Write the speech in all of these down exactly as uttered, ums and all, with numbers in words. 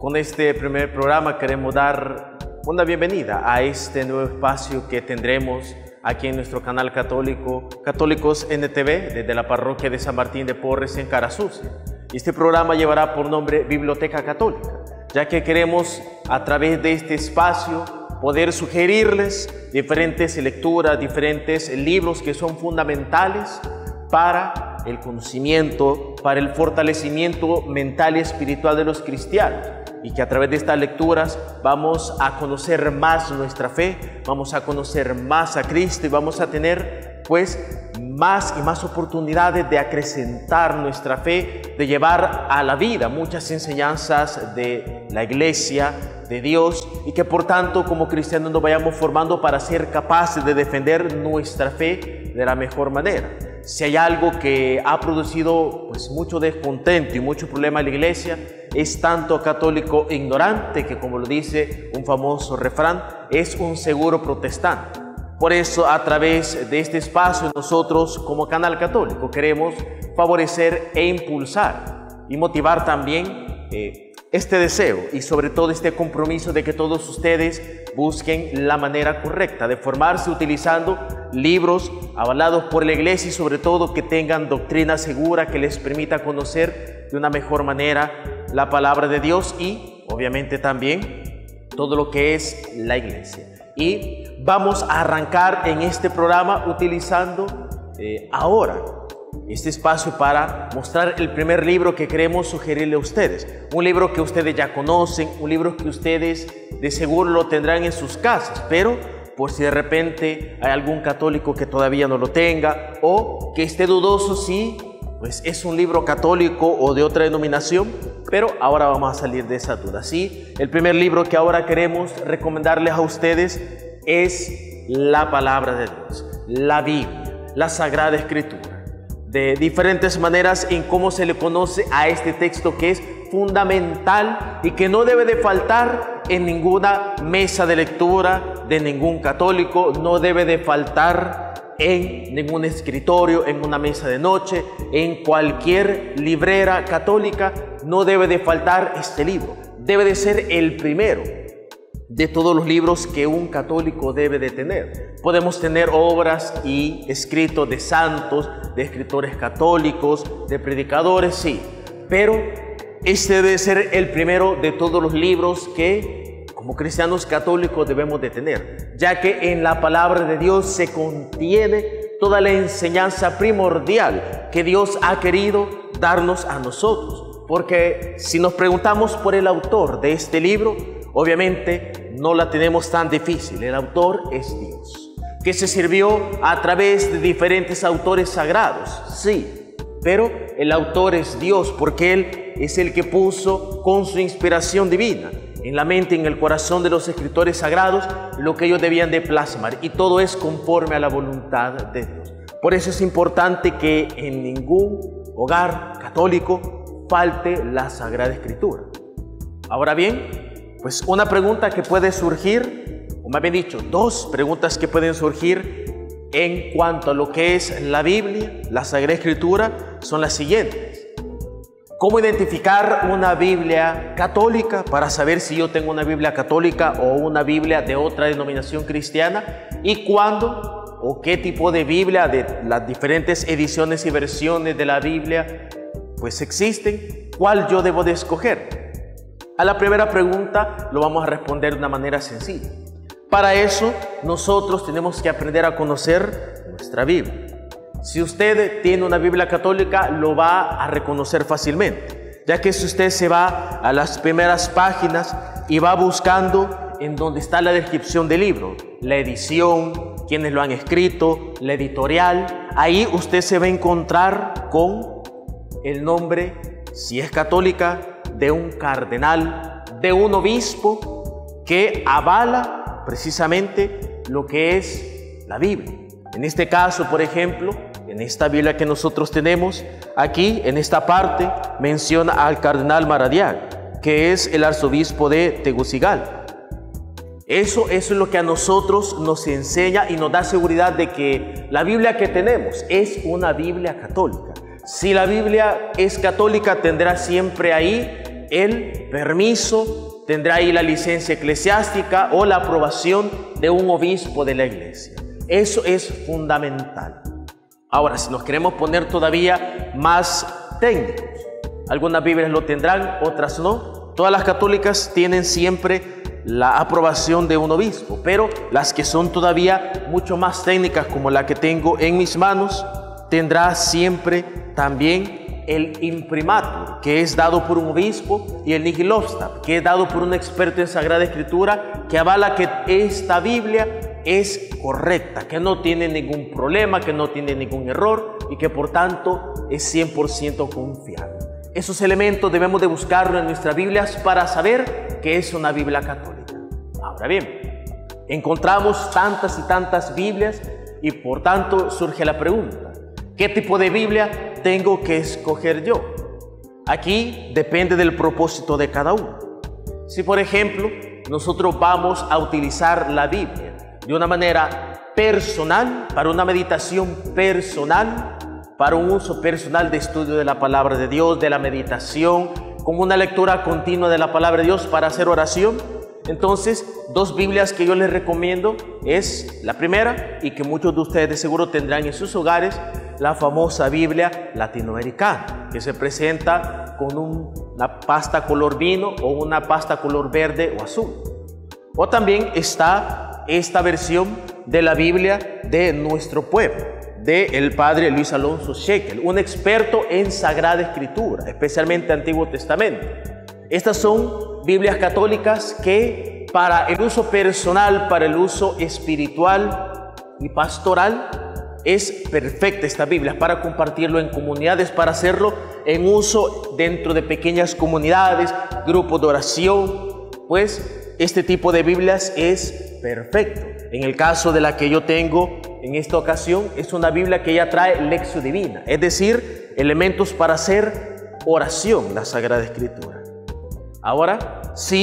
Con este primer programa queremos dar una bienvenida a este nuevo espacio que tendremos aquí en nuestro canal católico, Católicos N T V, desde la parroquia de San Martín de Porres en Carasucia. Este programa llevará por nombre Biblioteca Católica, ya que queremos a través de este espacio poder sugerirles diferentes lecturas, diferentes libros que son fundamentales para el conocimiento, para el fortalecimiento mental y espiritual de los cristianos, y que a través de estas lecturas vamos a conocer más nuestra fe, vamos a conocer más a Cristo y vamos a tener pues más y más oportunidades de acrecentar nuestra fe, de llevar a la vida muchas enseñanzas de la Iglesia, de Dios, y que por tanto como cristianos nos vayamos formando para ser capaces de defender nuestra fe de la mejor manera. Si hay algo que ha producido pues mucho descontento y mucho problema en la Iglesia, es tanto católico ignorante que, como lo dice un famoso refrán, es un seguro protestante. Por eso, a través de este espacio, nosotros como canal católico queremos favorecer e impulsar y motivar también eh, este deseo y sobre todo este compromiso de que todos ustedes busquen la manera correcta de formarse utilizando libros avalados por la Iglesia y sobre todo que tengan doctrina segura que les permita conocer de una mejor manera la palabra de Dios y obviamente también todo lo que es la Iglesia. Y vamos a arrancar en este programa utilizando eh, ahora este espacio para mostrar el primer libro que queremos sugerirle a ustedes. Un libro que ustedes ya conocen, un libro que ustedes de seguro lo tendrán en sus casas, pero por si de repente hay algún católico que todavía no lo tenga o que esté dudoso si pues es un libro católico o de otra denominación, pero ahora vamos a salir de esa duda. Sí, el primer libro que ahora queremos recomendarles a ustedes es la palabra de Dios, la Biblia, la Sagrada Escritura. De diferentes maneras en cómo se le conoce a este texto que es fundamental y que no debe de faltar en ninguna mesa de lectura de ningún católico, no debe de faltar en ningún escritorio, en una mesa de noche, en cualquier librera católica, no debe de faltar este libro. Debe de ser el primero de todos los libros que un católico debe de tener. Podemos tener obras y escritos de santos, de escritores católicos, de predicadores, sí, pero este debe ser el primero de todos los libros que como cristianos católicos debemos de tener, ya que en la palabra de Dios se contiene toda la enseñanza primordial que Dios ha querido darnos a nosotros. Porque si nos preguntamos por el autor de este libro, obviamente no la tenemos tan difícil. El autor es Dios, que se sirvió a través de diferentes autores sagrados, sí, pero el autor es Dios porque Él es el que puso con su inspiración divina en la mente y en el corazón de los escritores sagrados lo que ellos debían de plasmar, y todo es conforme a la voluntad de Dios. Por eso es importante que en ningún hogar católico falte la Sagrada Escritura. Ahora bien, pues una pregunta que puede surgir, o más bien dicho, dos preguntas que pueden surgir en cuanto a lo que es la Biblia, la Sagrada Escritura, son las siguientes. ¿Cómo identificar una Biblia católica para saber si yo tengo una Biblia católica o una Biblia de otra denominación cristiana? ¿Y cuándo o qué tipo de Biblia, de las diferentes ediciones y versiones de la Biblia pues existen? ¿Cuál yo debo de escoger? A la primera pregunta lo vamos a responder de una manera sencilla. Para eso nosotros tenemos que aprender a conocer nuestra Biblia. Si usted tiene una Biblia católica, lo va a reconocer fácilmente, ya que si usted se va a las primeras páginas y va buscando en donde está la descripción del libro, la edición, quienes lo han escrito, la editorial, ahí usted se va a encontrar con el nombre, si es católica, de un cardenal, de un obispo que avala precisamente lo que es la Biblia. En este caso, por ejemplo, en esta Biblia que nosotros tenemos, aquí en esta parte menciona al cardenal Maradiaga, que es el arzobispo de Tegucigalpa. Eso, eso es lo que a nosotros nos enseña y nos da seguridad de que la Biblia que tenemos es una Biblia católica. Si la Biblia es católica, tendrá siempre ahí el permiso, tendrá ahí la licencia eclesiástica o la aprobación de un obispo de la iglesia. Eso es fundamental. Ahora, si nos queremos poner todavía más técnicos, algunas Biblias lo tendrán, otras no. Todas las católicas tienen siempre la aprobación de un obispo, pero las que son todavía mucho más técnicas, como la que tengo en mis manos, tendrá siempre también el imprimatur, que es dado por un obispo, y el nihil obstat, que es dado por un experto en Sagrada Escritura, que avala que esta Biblia es correcta, que no tiene ningún problema, que no tiene ningún error y que por tanto es cien por ciento confiable. Esos elementos debemos de buscarlos en nuestras Biblias para saber que es una Biblia católica. Ahora bien, encontramos tantas y tantas Biblias y por tanto surge la pregunta: ¿qué tipo de Biblia tengo que escoger yo? Aquí depende del propósito de cada uno. Si por ejemplo nosotros vamos a utilizar la Biblia de una manera personal, para una meditación personal, para un uso personal de estudio de la palabra de Dios, de la meditación, como una lectura continua de la palabra de Dios para hacer oración, entonces dos Biblias que yo les recomiendo es la primera, y que muchos de ustedes de seguro tendrán en sus hogares, la famosa Biblia latinoamericana, que se presenta con un, una pasta color vino o una pasta color verde o azul. O también está esta versión de la Biblia de nuestro pueblo, del padre Luis Alonso Shekel, un experto en Sagrada Escritura, especialmente Antiguo Testamento. Estas son Biblias católicas que para el uso personal, para el uso espiritual y pastoral, es perfecta esta Biblia para compartirlo en comunidades, para hacerlo en uso dentro de pequeñas comunidades, grupos de oración. Pues este tipo de Biblias es perfecto. En el caso de la que yo tengo en esta ocasión, es una Biblia que ya trae lección divina, es decir, elementos para hacer oración, la Sagrada Escritura. Ahora,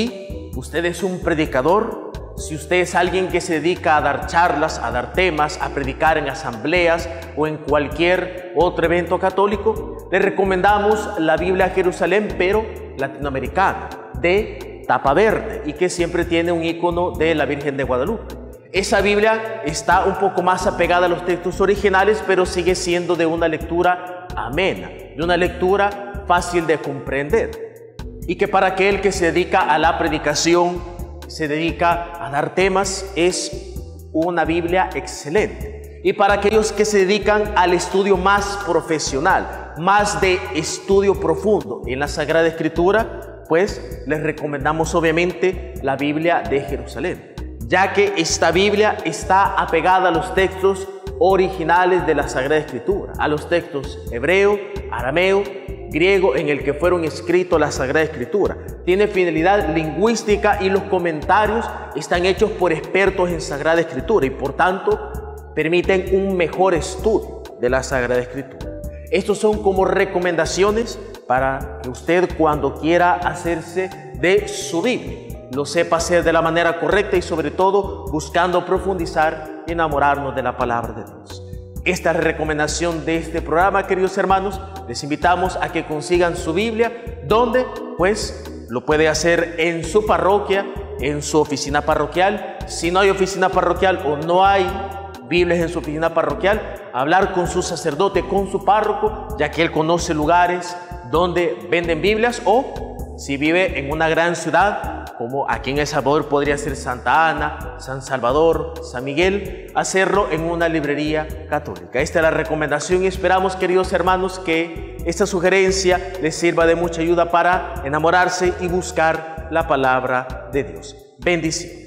si usted es un predicador, si usted es alguien que se dedica a dar charlas, a dar temas, a predicar en asambleas o en cualquier otro evento católico, le recomendamos la Biblia Jerusalén, pero latinoamericana, de tapa verde, y que siempre tiene un icono de la Virgen de Guadalupe. Esa Biblia está un poco más apegada a los textos originales, pero sigue siendo de una lectura amena, de una lectura fácil de comprender, y que para aquel que se dedica a la predicación, se dedica a dar temas, es una Biblia excelente. Y para aquellos que se dedican al estudio más profesional, más de estudio profundo en la Sagrada Escritura, pues les recomendamos obviamente la Biblia de Jerusalén, ya que esta Biblia está apegada a los textos originales de la Sagrada Escritura, a los textos hebreo, arameo, griego en el que fueron escritos la Sagrada Escritura. Tiene finalidad lingüística y los comentarios están hechos por expertos en Sagrada Escritura y por tanto permiten un mejor estudio de la Sagrada Escritura. Estos son como recomendaciones para que usted, cuando quiera hacerse de su Biblia, lo sepa hacer de la manera correcta y sobre todo buscando profundizar y enamorarnos de la palabra de Dios. Esta es la recomendación de este programa, queridos hermanos. Les invitamos a que consigan su Biblia, donde pues lo puede hacer en su parroquia, en su oficina parroquial. Si no hay oficina parroquial o no hay Biblias en su oficina parroquial, hablar con su sacerdote, con su párroco, ya que él conoce lugares donde venden Biblias, o si vive en una gran ciudad, como aquí en El Salvador podría ser Santa Ana, San Salvador, San Miguel, hacerlo en una librería católica. Esta es la recomendación y esperamos, queridos hermanos, que esta sugerencia les sirva de mucha ayuda para enamorarse y buscar la palabra de Dios. Bendiciones.